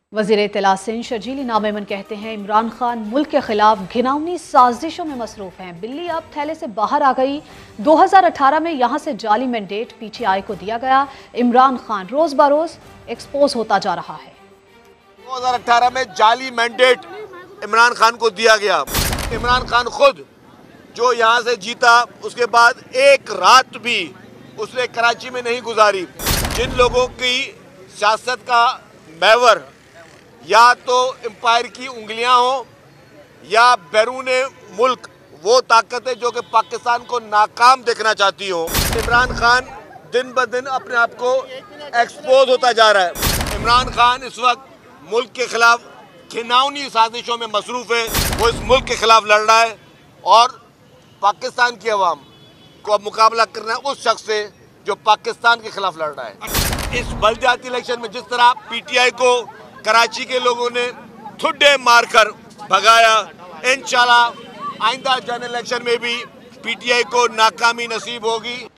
वज़ीर इत्तला सिंध शर्जील नामेमन कहते हैं इमरान खान मुल्क के खिलाफ घिनौनी साजिशों में मसरूफ हैं। बिल्ली अब थैले से बाहर आ गई। 2018 में यहां से जाली मैंडेट PTI को दिया गया। इमरान खान रोज बरोज एक्सपोज होता जा रहा है। 2018 में जाली मैंडेट इमरान खान को दिया गया। इमरान खान खुद जो यहाँ से जीता, उसके बाद एक रात भी उसने कराची में नहीं गुजारी। जिन लोगों की सियासत का महवर या तो एम्पायर की उंगलियां हो या बैरूने मुल्क वो ताकत है जो कि पाकिस्तान को नाकाम देखना चाहती हो। इमरान खान दिन ब दिन अपने आप को एक्सपोज होता जा रहा है। इमरान खान इस वक्त मुल्क के खिलाफ घिनौनी साजिशों में मसरूफ है। वो इस मुल्क के खिलाफ लड़ रहा है और पाकिस्तान की अवाम को अब मुकाबला करना है उस शख्स से जो पाकिस्तान के खिलाफ लड़ रहा है। इस बल्दियाती इलेक्शन में जिस तरह PTI को कराची के लोगों ने ठुड्डे मारकर भगाया, इंशाल्लाह आइंदा जनरल इलेक्शन में भी PTI को नाकामी नसीब होगी।